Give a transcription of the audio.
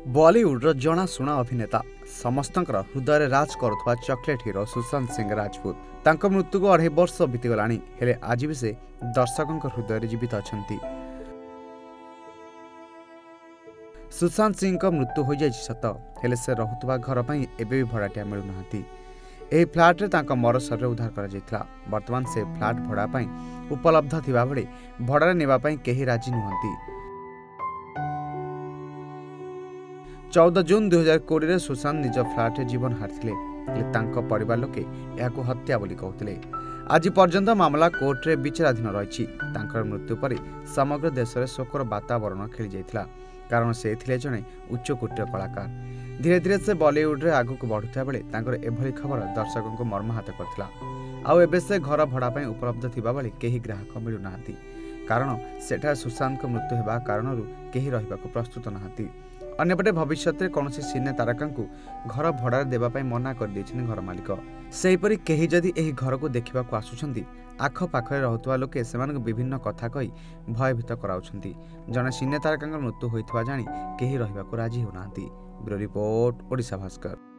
बॉलीवुड जनाशुना अभिनेता समस्तंकर हृदय राज करुवा चॉकलेट हीरो सुशांत सिंह राजपूत तांको मृत्यु को 2.5 वर्ष बीतीगलानी हेले आज भी से दर्शकों हृदय जीवित अच्छा। सुशांत सिंह को मृत्यु हो जाए सत हेले से रहुवा घर पर एबे भी भड़ाटिया मिलूना। यह फ्लाट रे मर शरीर उद्धार कर बर्तमान से फ्लाट भड़ा उपलब्ध थिबा बेले भड़ारे नेबापी केही राजी नुहंती। 14 जून 2020 में सुशांत निज फ्लाट जीवन हारिथिले हेले परिवार लोके यह हत्या बोली कहते। आज पर्यंत मामला कोर्ट रे विचाराधीन रही। मृत्यु पर समग्र देश में शोकर वातावरण खेली जाइथिला कारण से थिले जने उच्चकोटीर कलाकार। धीरे धीरे से बॉलीवुड रे आगक बढ़ुता बेले एभली खबर दर्शकों को मर्माहत करथिला। आउ एबे से घर भड़ा ପାଇଁ उपलब्ध थिबा बेले केही ग्राहक मिलु नाहांती कारण सेठा सुशांत को मृत्यु हेबा कारणरू केही रहिबाको प्रस्तुत नाहांती। अन्यपटे भविष्य में कौन सिने तारका को घर भड़ा देवाई मना कर घर मालिक सेहीपरि केही जदि एही घर को देखा आसुछंती आखपाखे रहुवा लोके सेमानक विभिन्न कथा कही भयभीत कराउछंती। जने सिने तारका मृत्यु होइथवा जानी केही रहिबाको राजी होनांती। Bureau report Odisha Bhaskar.